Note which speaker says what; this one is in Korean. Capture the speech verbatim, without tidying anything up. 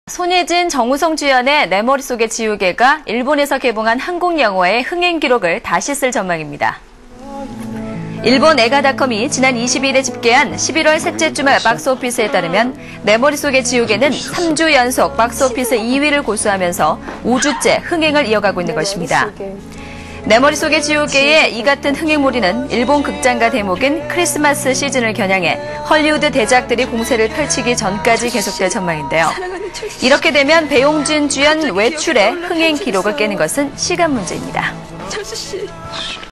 Speaker 1: 손예진, 정우성 주연의 내 머릿속의 지우개가 일본에서 개봉한 한국 영화의 흥행 기록을 다시 쓸 전망입니다. 일본 에가닷컴이 지난 이십일에 집계한 십일월 셋째 주말 박스오피스에 따르면 내 머릿속의 지우개는 삼 주 연속 박스오피스 이 위를 고수하면서 오 주째 흥행을 이어가고 있는 것입니다. 내 머릿속의 지우개의 이 같은 흥행몰이는 일본 극장가 대목인 크리스마스 시즌을 겨냥해 헐리우드 대작들이 공세를 펼치기 전까지 계속될 전망인데요. 이렇게 되면 배용준 주연 외출의 흥행 기록을 깨는 것은 시간 문제입니다.